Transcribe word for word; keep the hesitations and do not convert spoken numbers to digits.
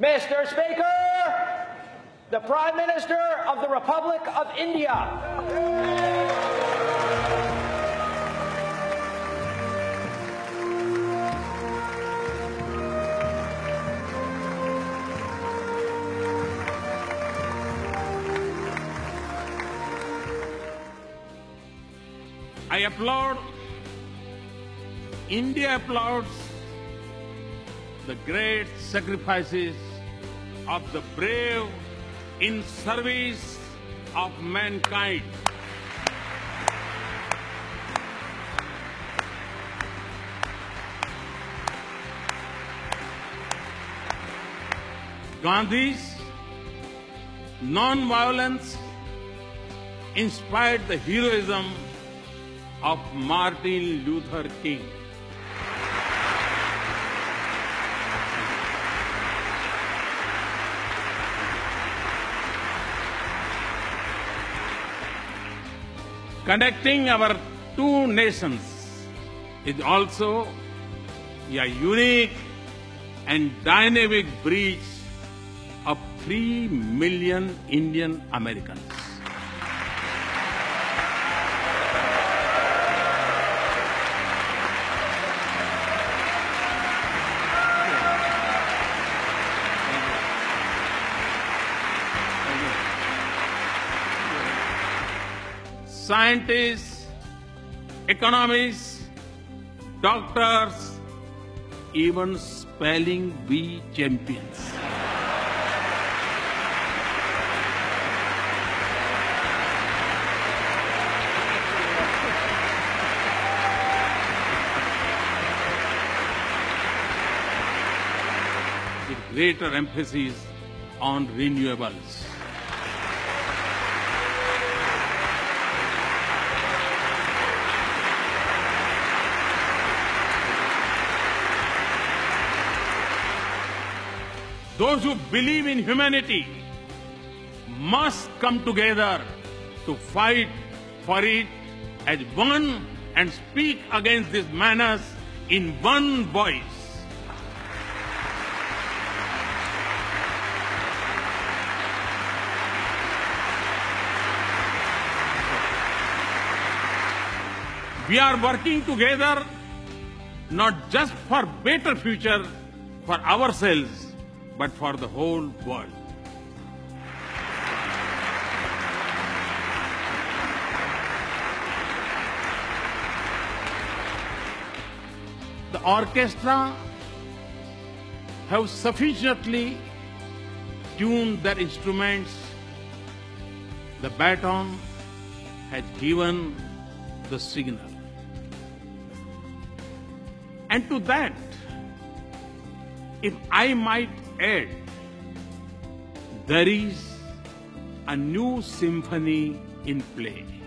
Mister Speaker, the Prime Minister of the Republic of India. I applaud, India applauds the great sacrifices of the brave in service of mankind. Gandhi's non-violence inspired the heroism of Martin Luther King. Connecting our two nations is also a unique and dynamic bridge of three million Indian Americans. Scientists, economists, doctors, even spelling bee champions. With greater emphasis on renewables. Those who believe in humanity must come together to fight for it as one and speak against this menace in one voice. We are working together not just for better future for ourselves, but for the whole world. The orchestra have sufficiently tuned their instruments. The baton has given the signal. And to that, if I might add, there is a new symphony in play.